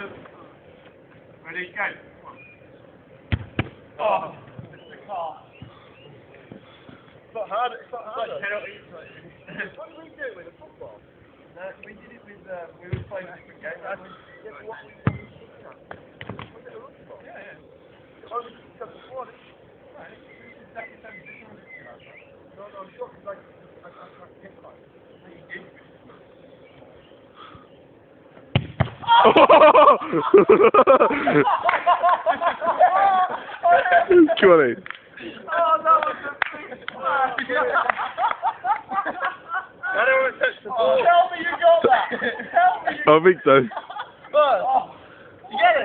Ready, go. Oh. It's not hard. It's not hard. Penalty. What did we do with the football? No, we did it with, we were playing a different game. Yeah, but what we was it a rugby ball? Yeah. Oh, we just got the ball. No, it's exactly the same position. No, I'm sure, because I can't get that. Come on in. Oh, that was a big smash! I don't want to touch the ball. Tell me you got that! Tell me you I think so. got that!